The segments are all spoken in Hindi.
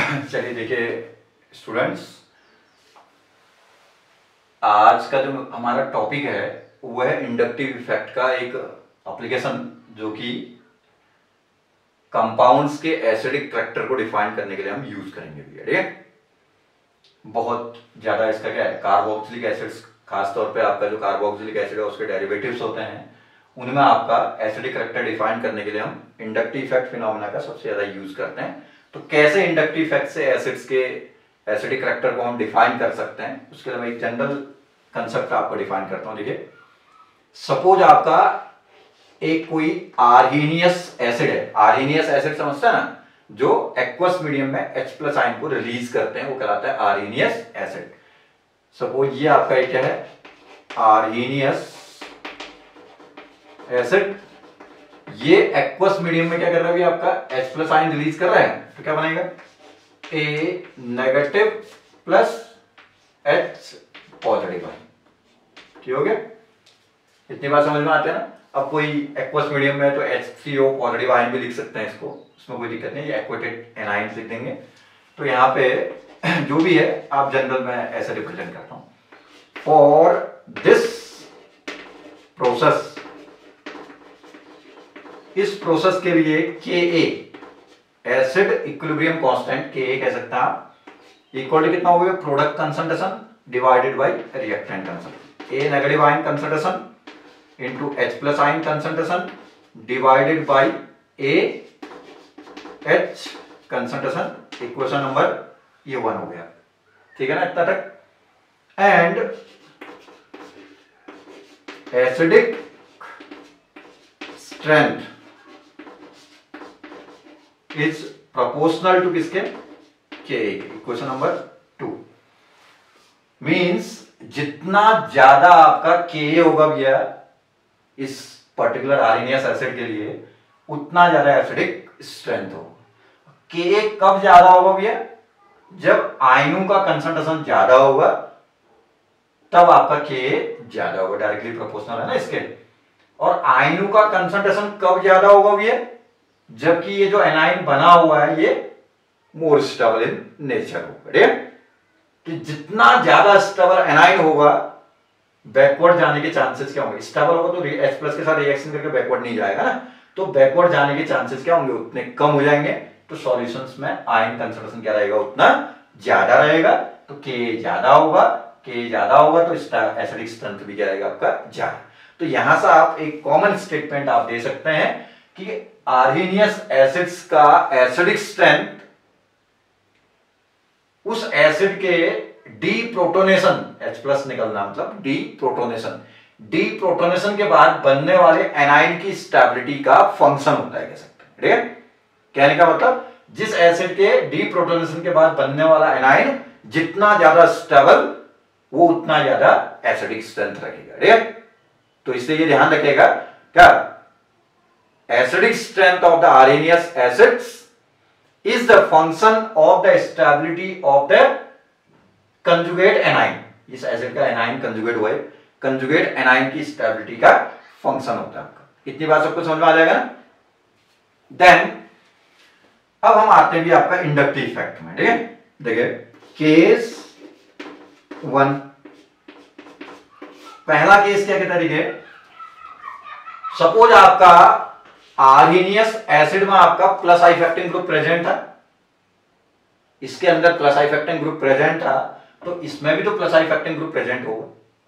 चलिए देखिए स्टूडेंट्स, आज का जो हमारा टॉपिक है वो है इंडक्टिव इफेक्ट का एक एप्लीकेशन जो कि कंपाउंड्स के एसिडिक करैक्टर को डिफाइन करने के लिए हम यूज करेंगे भैया। ठीक है, बहुत ज्यादा इसका क्या है, कार्बोक्सिलिक एसिड्स, खासतौर पे आपका जो कार्बोक्सिलिक एसिड है उसके डेरिवेटिव्स होते हैं, उनमें आपका एसिडिक करैक्टर डिफाइन करने के लिए हम इंडक्टिव इफेक्ट फिनोमेना का सबसे ज्यादा यूज करते हैं। तो कैसे इंडक्टिव इफेक्ट से एसिड्स के एसिडिक करैक्टर को हम डिफाइन कर सकते हैं, उसके लिए मैं एक जनरल कंसेप्ट आपको डिफाइन करता हूं। देखिए, सपोज आपका एक कोई आर्हीनियस एसिड है, आर्हीनियस एसिड समझते हैं ना, जो एक्वस मीडियम में H+ आयन को रिलीज करते हैं, वो कहलाता है आर्हीनियस एसिड। सपोज ये आपका एक क्या है, आर्हीनियस एसिड, ये एक्वस मीडियम में क्या कर रहा है, आपका H+ आयन रिलीज कर रहा है, तो क्या बनेगा, A negative plus H positive ion. ठीक हो गया, इतनी बात समझ में आती है ना। अब कोई एक्वस मीडियम में है तो H3O पॉजिटिव आयन भी लिख सकते हैं इसको, उसमें कोई दिक्कत नहीं, एक्वेटेड एनायन लिख देंगे। तो यहाँ पे जो भी है आप जनरल में ऐसे रिप्रेजेंट करता हूं, फॉर दिस प्रोसेस, इस प्रोसेस के लिए Ka acid equilibrium constant Ka कह सकते हैं आप, इक्वल टू कितना हो गया, product concentration divided by reactant concentration. A negative ion concentration into H+ ion concentration divided by A H concentration, equation number ये 1 हो गया। ठीक है ना, इतना तक। And acidic strength is proportional to किसके, Ka, इक्वेशन नंबर 2। मींस जितना ज्यादा आपका Ka होगा भैया इस पर्टिकुलर आर्हीनियस एसिड के लिए, उतना ज्यादा एसिडिक स्ट्रेंथ होगा। Ka कब ज्यादा होगा भैया, जब आयनों का कंसंट्रेशन ज्यादा होगा तब आपका Ka ज्यादा होगा, डायरेक्टली प्रोपोर्शनल है ना इसके। और आयनों का कंसंट्रेशन कब ज्यादा होगा भैया, जबकि ये जो एनाइन बना हुआ है ये मोर स्टेबल इन नेचर होगा। ठीक है, तो जितना ज्यादा स्टेबल एनाइन होगा, बैकवर्ड जाने के चांसेस क्या होंगे, स्टेबल होगा तो H+ के साथ रिएक्शन करके बैकवर्ड नहीं जाएगा ना, तो बैकवर्ड जाने के चांसेस क्या होंगे, उतने कम हो जाएंगे। तो सॉल्यूशंस में आयन कंसंट्रेशन क्या रहेगा, उतना ज्यादा रहेगा। तो Ka ज्यादा होगा, Ka ज्यादा होगा तो एसिडिक स्ट्रेंथ भी क्या रहेगा आपका ज्यादा। तो यहां से आप एक कॉमन स्टेटमेंट आप दे सकते हैं कि आर्हीनियस एसिड्स का एसिडिक स्ट्रेंथ उस एसिड के डीप्रोटोनेशन, H+ निकलना मतलब डीप्रोटोनेशन, डीप्रोटोनेशन के बाद बनने वाले एनाइन की स्टेबिलिटी का फंक्शन होता है, कह सकते हैं। ठीक है, कहने का मतलब जिस एसिड के डीप्रोटोनेशन के बाद बनने वाला एनाइन जितना ज्यादा स्टेबल, वो उतना ज्यादा एसिडिक स्ट्रेंथ रखेगा। ठीक है, तो इसलिए ये ध्यान रखिएगा, क्या acidic strength of the Arrhenius acids is the function of the stability of the conjugate anion. इस एसिड का एनाइन कंजुगेट हुआ है, कंजुगेट एनाइन की स्टेबिलिटी का फंक्शन होता है आपका। इतनी बात सबको समझ में आ जाएगा ना। देन अब हम आते हैं भी आपका इंडक्टिव इफेक्ट में। ठीक है, देखिए केस 1, पहला केस क्या कहता है, देखिए सपोज आपका आर्हीनियस एसिड में आपका plus I effecting group present था, इसके अंदर plus I effecting group present था, तो इसमें भी तो plus I effecting group present होगा।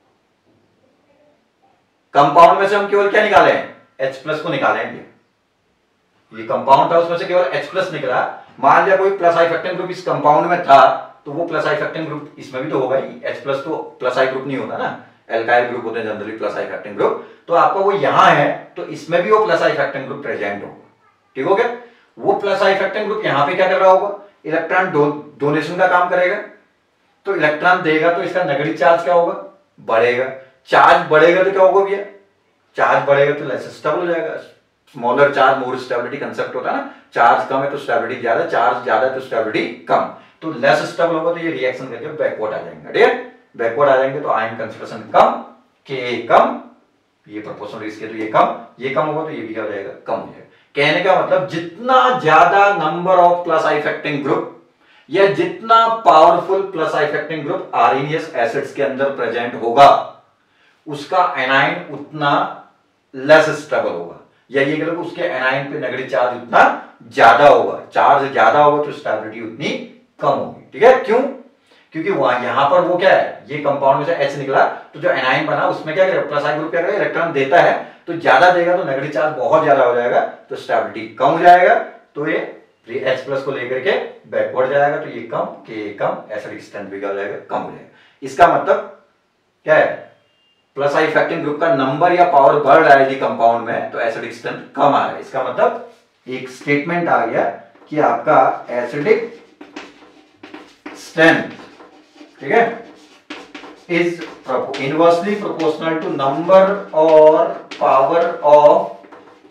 कंपाउंड में से हम केवल क्या निकाले हैं, H+ को निकाले हैं। ये कंपाउंड था, उसमें से केवल H+ निकला। मान लिया कोई प्लस आई इफेक्टिंग ग्रुप इस कंपाउंड में था, तो वो प्लस आई इफेक्टिंग ग्रुप इसमें भी तो होगा ही। H+ तो प्लस आई ग्रुप नहीं होता ना, एल्काइल ग्रुप होते हैं generally plus I effecting group. तो आपका वो यहां है तो इसमें भी वो plus I effecting group present होगा। ठीक हो गया, वो प्लस आई इफेक्टिंग ग्रुप यहां पे क्या कर रहा होगा, इलेक्ट्रॉन डोनेशन का काम करेगा। तो इलेक्ट्रॉन देगा तो इसका नेगेटिव चार्ज क्या होगा, बढ़ेगा। चार्ज बढ़ेगा तो क्या होगा भैया, चार्ज बढ़ेगा तो लेस स्टेबल हो जाएगा। Smaller charge more stability concept होता है ना, चार्ज कम है तो स्टेबिलिटी ज्यादा, चार्ज ज्यादा है तो स्टेबिलिटी कम। तो लेस स्टेबल होगा तो ये रिएक्शन करके बैकवर्ड आ जाएंगे। ठीक है, बैकवर्ड आ जाएंगे तो आयन कंसंट्रेशन कम, Ka कम, ये प्रोपोर्शनल इसके, तो ये कम होगा तो ये भी क्या हो जाएगा, कम हो जाएगा। कहने का मतलब जितना ज्यादा number of plus I effecting group या जितना powerful plus effecting group Arrhenius acids के अंदर प्रेजेंट होगा उसका एनाइन उतना लेस स्टेबल होगा, या ये कह लो उसके एनाइन पे नेगेटिव चार्ज उतना ज्यादा होगा। चार्ज ज्यादा होगा तो स्टेबिलिटी उतनी कम होगी। ठीक है, क्यों? क्योंकि वहां यहां पर वो क्या है, ये कंपाउंड में से H निकला तो जो एनाइन बना उसमें क्या करेगा, प्लस आई ग्रुप क्या करेगा, इलेक्ट्रॉन देता है, तो ज्यादा देगा तो नेगेटिव चार्ज बहुत ज्यादा हो जाएगा तो स्टेबिलिटी कम हो जाएगा, तो ये H प्लस को लेकर के बैकवर्ड जाएगा तो ये कम, K कम, एसिडिक स्ट्रेंथ भी क्या हो जाएगा, कम हो जाएगा। इसका मतलब क्या है, प्लस आई इफेक्टिंग ग्रुप का नंबर या पावर बढ़ रहा है यदि कंपाउंड में तो एसिडिक स्ट्रेंथ कम आ रहा है। इसका मतलब एक स्टेटमेंट आ गया कि आपका एसिडिक स्ट्रेंथ, ठीक है, is inversely proportional to number और power of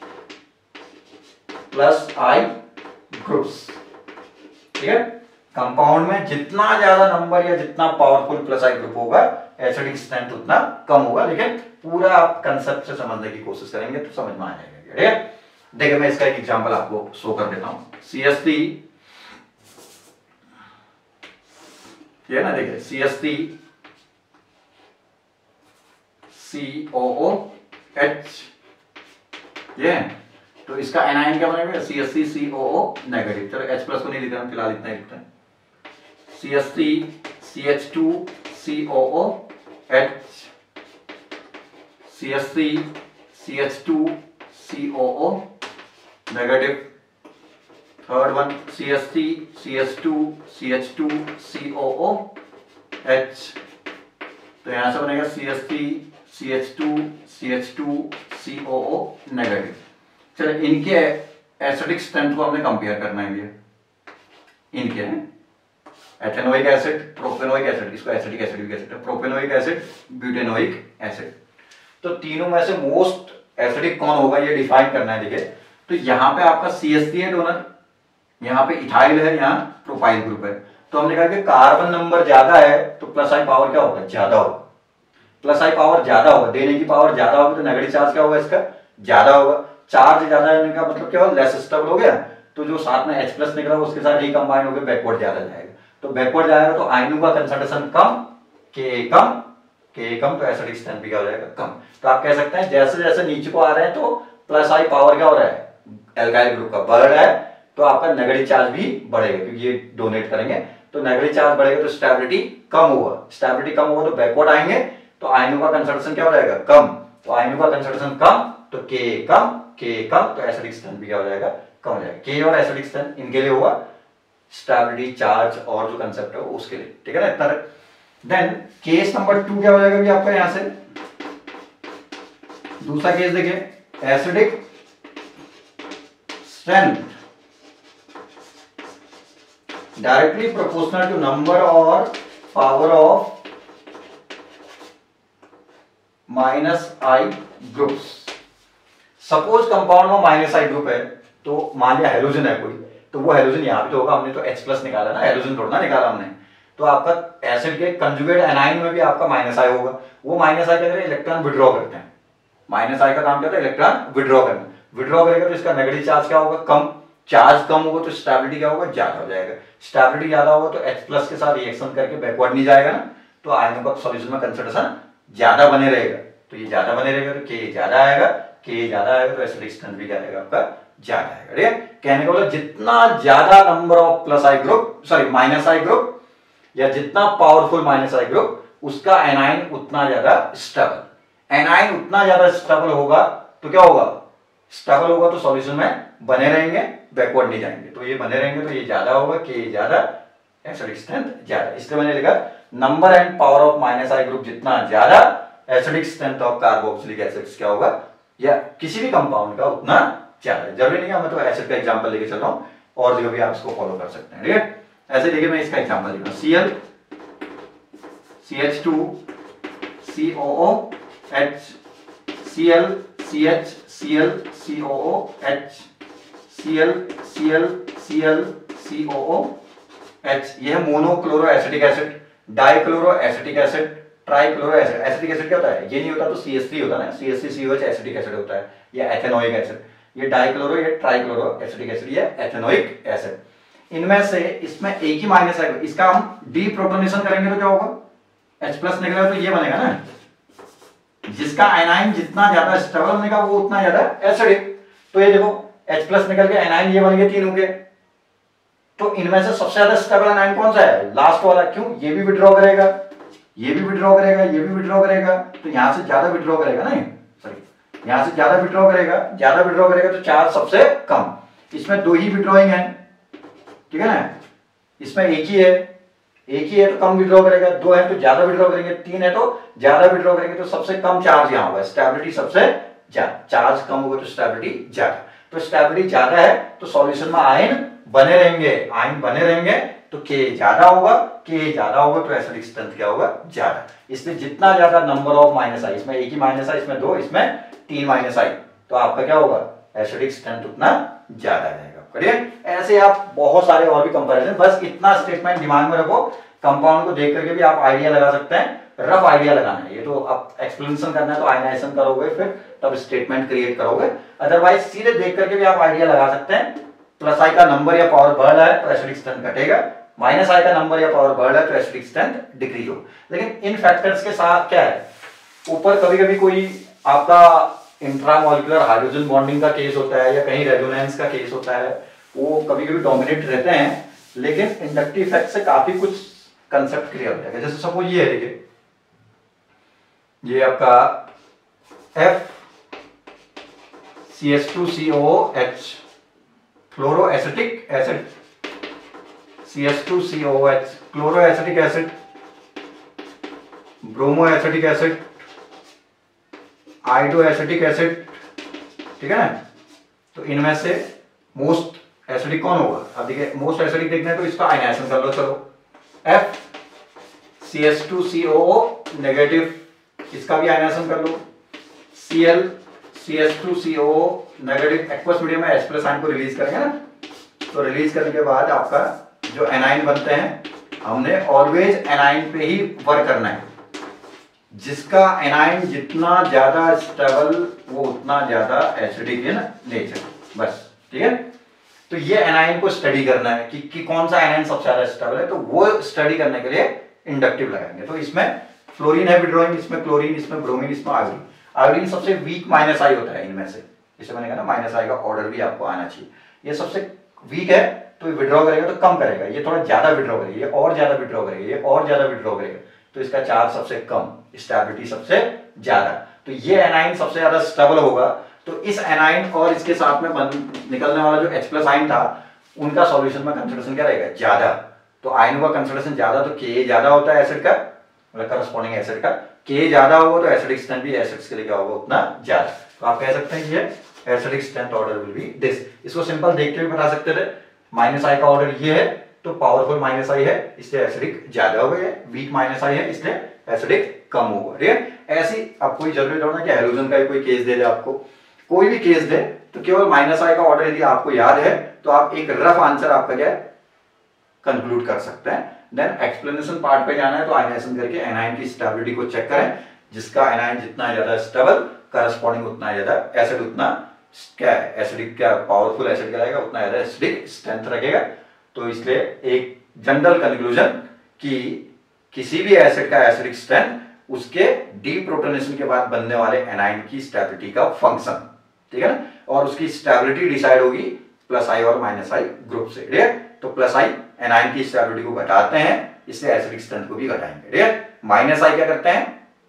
plus I groups. ठीक है, कंपाउंड में जितना ज्यादा नंबर या जितना पावरफुल प्लस आई ग्रुप होगा एसिडिक स्ट्रेंथ उतना कम होगा। लेकिन पूरा आप कंसेप्ट से समझने की कोशिश करेंगे तो समझ में आ जाएगा। ठीक है, देखिए मैं इसका एक एग्जांपल आपको शो कर देता हूं। CH3 ये ना, देखिए CH3 COOH, ये तो इसका एनाइन क्या बनेगा, CH3 COO नेगेटिव। चलो H प्लस को नहीं लिखते हम, फिलहाल इतना ही लिखते हैं। CH3 CH2 COOH, CH3 CH2 COO negative. Third one CH3 CH2 CH2 COOH, तो यहां से बनेगा CH3 CH2 CH2 COO negative. चलो इनके एसिडिक स्ट्रेंथ को हमने कंपेयर करना है। ये इनके एथेनोइक एसिड, प्रोपेनोइक एसिड, इसको एसिडिक एसिड भी कह सकते हैं, प्रोपेनोइक एसिड, ब्यूटेनोइक एसिड, तो तीनों में से मोस्ट एसिडिक कौन होगा ये डिफाइन करना है। देखिए तो यहां पे आपका CH3 है डोनर, यहाँ पे इथाइल है, यहाँ प्रोपाइल ग्रुप है, तो हमने कहा कि कार्बन नंबर ज्यादा है तो प्लस आई पावर क्या होगा, ज्यादा होगा। प्लस आई पावर ज्यादा होगा, देने की पावर ज्यादा होगी तो नेगेटिव चार्ज क्या होगा, इसका ज्यादा होगा। चार्ज ज्यादा होने का मतलब क्या होगा, लेस स्टेबल हो गया, तो जो साथ में H प्लस निकला उसके साथ रिकंबाइन होकर बैकवर्ड ज्यादा जाएगा, तो बैकवर्ड जाएगा तो आयनों का कंसंट्रेशन कम, K कम, तो एसिडिक स्ट्रेंथ भी क्या हो जाएगा, कम। तो आप कह सकते हैं जैसे जैसे नीचे को आ रहे हैं तो प्लस आई पावर क्या हो रहा है, एल्काइल ग्रुप का बढ़ रहा है, तो आपका नेगेटिव चार्ज भी बढ़ेगा क्योंकि ये डोनेट करेंगे, तो नेगेटिव चार्ज बढ़ेगा तो स्टेबिलिटी कम होगा, स्टेबिलिटी कम होगा तो बैकवर्ड आएंगे, तो आयनों का कंसंट्रेशन क्या हो जाएगा, कम, तो आयनों का कंसंट्रेशन कम तो K कम, तो एसिडिक स्ट्रेंथ भी क्या हो जाएगा, कम हो जाएगा। K और एसिडिक स्ट्रेंथ इनके लिए होगा, स्टेबिलिटी, चार्ज और जो कंसेप्ट है उसके लिए। ठीक है ना, इतना। देन केस नंबर 2 क्या हो जाएगा भी आपका, यहां से दूसरा केस देखिए, acidic strength directly proportional to number और power of minus I groups. Suppose compound में माइनस आई ग्रुप है, तो मान लिया हेलोजन है कोई, तो वो हेलोजन यहां भी तो होगा, हमने तो H प्लस निकाला ना, हेलोजन थोड़ा ना निकाला हमने, तो आपका एसिड के कंजुगेट एनाइन में भी आपका माइनस आई होगा। वो माइनस आई क्या करेगा, इलेक्ट्रॉन विड्रॉ करते हैं। माइनस आई का काम क्या होता है, इलेक्ट्रॉन विड्रॉ करना। विड्रॉ करेगा तो इसका नेगेटिव चार्ज क्या होगा, कम, चार्ज कम होगा तो स्टेबिलिटी क्या होगा, ज्यादा हो जाएगा। स्टेबिलिटी ज्यादा होगा तो H प्लस के साथ रिएक्शन करके बैकवर्ड नहीं जाएगा ना, तो आयनों का सॉल्यूशन में कंसंट्रेशन ज्यादा बने रहेगा, तो ये ज्यादा बने रहेगा तो K ज्यादा आएगा, K ज्यादा आएगा तो एसिडिक स्ट्रेंथ भी क्या आएगा आपका, ज्यादा आएगा। ठीक है, कहने का मतलब जितना ज्यादा number of plus I group, sorry minus I group, या जितना पावरफुल माइनस आई ग्रुप, उसका एनाइन उतना ज्यादा स्टेबल। एनाइन उतना ज्यादा स्टेबल होगा तो क्या होगा, स्टेबल होगा तो सॉल्यूशन में बने रहेंगे, बैकवर्ड नहीं जाएंगे, तो ये बने रहेंगे तो ये ज्यादा होगा, K ज्यादा, एसिडिक स्ट्रेंथ ज्यादा। इसलिए मैंने लिखा number and power of minus I group जितना ज्यादा, acidic strength of carboxylic acids क्या होगा, या किसी भी कंपाउंड का उतना ज्यादा। जरूरी नहीं है मैं तो एसिड का एग्जांपल लेके चल रहा हूं, और जो भी आप इसको फॉलो कर सकते हैं। ठीक है, ऐसे देखिए मैं इसका एग्जांपल लिख रहा हूं, Cl CH2 COOH, Cl CH Cl COOH, Cl Cl Cl COOH। यह monochloro acetic acid, dichloro acetic acid, trichloro acid. Acetic acid क्या होता है, ये नहीं होता तो CH3 होता है ना, CH3COH एसिटिक एसिड होता है, या एथेनोइक एसिड। ये डाइक्लोरो, ये ट्राइक्लोरो एसिटिक एसिड, या एथेनोइक एसिड। इनमें से इसमें एक ही माइनस आएगा, इसका हम डी प्रोटोनेशन करेंगे तो क्या होगा, H प्लस निकलेगा तो ये बनेगा ना, जिसका एनाइन जितना ज्यादा स्टेबल बनेगा वो उतना ज्यादा एसिडिक। तो ये देखो H प्लस निकल के एनाइन ये बन गए तीनों के। तो इनमें से सबसे ज्यादा स्टेबल एनाइन कौन सा है, लास्ट वाला। क्यों, ये भी विड्रॉ करेगा, ये भी विड्रॉ करेगा, ये भी विड्रॉ करेगा, तो यहां से ज्यादा विड्रॉ करेगा ना, सॉरी यहां से ज्यादा विड्रॉ करेगा, ज्यादा विड्रॉ करेगा तो चार्ज सबसे कम। इसमें दो ही विड्रॉइंग है, ठीक है ना, इसमें एक ही है तो कम विड्रॉ करेगा, दो है तो ज्यादा विड्रॉ करेंगे, तीन है तो ज्यादा विड्रॉ करेंगे, तो सबसे कम चार्ज यहां होगा, स्टेबिलिटी सबसे ज्यादा। चार्ज कम होगा तो स्टेबिलिटी ज्यादा, तो स्टेबिलिटी ज्यादा है तो सॉल्यूशन में आयन बने रहेंगे, तो K ज्यादा होगा, तो एसिडिक स्ट्रेंथ क्या होगा, ज्यादा। इसलिए जितना ज्यादा नंबर ऑफ माइनस आई, इसमें एक ही माइनस आई, इसमें दो, इसमें तीन माइनस आई, तो आपका क्या होगा, एसिडिक स्ट्रेंथ उतना ज्यादा रहेगा। ऐसे आप बहुत सारे और भी कंपैरिजन, बस इतना स्टेटमेंट दिमाग में रखो, कंपाउंड को देख करके भी आप आइडिया लगा सकते हैं, रफ आइडिया लगाना है। ये तो आप एक्सप्लेनेशन करना है तो आयनाइजेशन करोगे, फिर तब स्टेटमेंट क्रिएट करोगे, अदरवाइज सीधे देख करके भी आप आइडिया लगा सकते हैं। प्लस आई का नंबर या पावर बढ़ रहा है तो एसिडिक स्ट्रेंथ घटेगा, माइनस आई का नंबर या पावर बढ़ रहा है तो एसिडिक स्ट्रेंथ डिक्रीज हो। लेकिन इन फैक्टर्स के साथ क्या है, ऊपर कभी कभी कोई आपका इंट्रामोलिकुलर हाइड्रोजन बॉन्डिंग का केस होता है या कहीं रेजोनेंस का केस होता है, वो कभी कभी डोमिनेट रहते हैं, लेकिन इंडक्टिव इफेक्ट से काफी कुछ कंसेप्ट क्लियर हो जाएगा। जैसे सपोज ये है, देखिए ये आपका FCH2COOH fluoroacetic acid, CH2COOH chloroacetic acid, bromoacetic acid, iodoacetic acid, ठीक है ना। तो इनमें से मोस्ट एसिडिक कौन होगा, अब देखिए मोस्ट एसिडिक देखना है तो इसका आयनाइजेशन कर लो। चलो FCH2COO नेगेटिव, इसका भी आयनाइजेशन कर लो। Cl CH2COO negative, aqueous medium में H प्लस आयन को रिलीज करेंगे ना, तो रिलीज करने के बाद आपका जो एनाइन बनते हैं, हमने ऑलवेज एनाइन पे ही वर्क करना है, जिसका एनाइन जितना ज्यादा स्टेबल वो उतना ज्यादा एसिडिक इन नेचर, बस, ठीक है। तो ये एनाइन को स्टडी करना है कि कौन सा एनाइन सबसे ज्यादा स्टेबल है, तो वो स्टडी करने के लिए इंडक्टिव लगाएंगे। तो इसमें फ्लोरीन है विड्रॉइंग, इसमें क्लोरीन, इसमें ब्रोमीन, इसमें आयोडीन। आयोडीन सबसे वीक माइनस आई होता है इनमें से, इसे मैंने कहा ना माइनस आई का ऑर्डर भी आपको आना चाहिए। ये सबसे वीक है तो विड्रॉ करेगा तो कम करेगा, ये थोड़ा ज्यादा विड्रॉ करेगा, ये और ज्यादा विड्रॉ करेगा, ये और ज्यादा विड्रॉ करेगा, तो इसका चार्ज सबसे कम, स्टेबिलिटी सबसे ज्यादा। तो ये एनाइन सबसे ज्यादा स्टेबल होगा। तो इस एनाइन और इसके साथ में निकलने वाला जो H प्लस आयन था, उनका सॉल्यूशन में कंसंट्रेशन क्या रहेगा, ज्यादा। तो आयनों का कंसंट्रेशन ज्यादा, तो Ka ज्यादा होता है एसिड का, मतलब करस्पॉन्डिंग एसिड का। Ka ज्यादा होगा तो एसिडिक स्ट्रेंथ भी एसिड्स के लिए क्या होगा, उतना ज्यादा। तो आप कह सकते हैं ये acidic strength order will be this. इसको सिंपल देख के भी बता सकते थे, माइनस आई का ऑर्डर ये है तो पावरफुल माइनस आई है इसलिए एसिडिक ज्यादा होगा, वीक माइनस आई है इसलिए एसिडिक कम होगा, ठीक है। ऐसी अब कोई जरूरी थोड़ा ना कि हेलोजन का कोई केस दे दे, आपको कोई भी केस दे तो केवल माइनस आई का ऑर्डर यदि आपको याद है तो आप एक रफ आंसर आपका क्या कंक्लूड कर सकते हैं। देन एक्सप्लेनेशन पार्ट पे जाना है तो आयनाइजेशन करके एनाइन की स्टेबिलिटी को चेक करें, जिसका एनाइन जितना ज्यादा स्टेबल करस्पॉन्डिंग उतना ज्यादा एसिड, उतना क्या है एसिडिक, क्या पावरफुल एसिड कहलाएगा, उतना ज्यादा एसिडिक स्ट्रेंथ रखेगा। तो इसलिए एक जनरल कंक्लूजन कि किसी भी एसिड का एसिडिक स्ट्रेंथ उसके डीप्रोटोनेशन के बाद बनने वाले एनाइन की स्टेबिलिटी का फंक्शन, ठीक है ना, और उसकी स्टेबिलिटी डिसाइड होगी प्लस आई और माइनस आई ग्रुप से, ठीक है। तो प्लस आई एनाइन की स्टेबिलिटी को घटाते हैं, इसलिए एसिडिक स्ट्रेंथ को भी घटाएंगे, ठीक है। माइनस आई क्या करते हैं,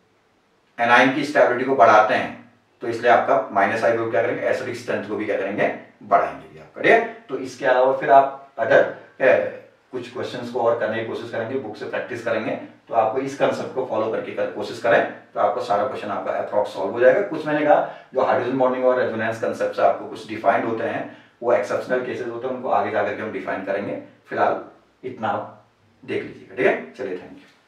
एनाइन की स्टेबिलिटी को बढ़ाते हैं, तो इसलिए आपका माइनस आई ग्रुप क्या करेंगे, एसिडिक स्ट्रेंथ को भी क्या करेंगे, बढ़ाएंगे भी आपका, ठीक है। तो इसके अलावा फिर आप अदर कुछ क्वेश्चंस को और करने की कोशिश करेंगे, बुक से प्रैक्टिस करेंगे, तो आपको इस कंसेप्ट को फॉलो करके कोशिश करें तो आपको सारा क्वेश्चन आपका अप्रॉक्स सॉल्व हो जाएगा। कुछ मैंने कहा जो हाइड्रोजन बॉन्डिंग और रेजोनेंस कंसेप्ट से आपको कुछ डिफाइंड होते हैं, वो एक्सेप्शनल केसेस होते हैं, उनको आगे जाकर के हम डिफाइन करेंगे। फिलहाल इतना आप देख लीजिएगा, ठीक है। चलिए, थैंक यू।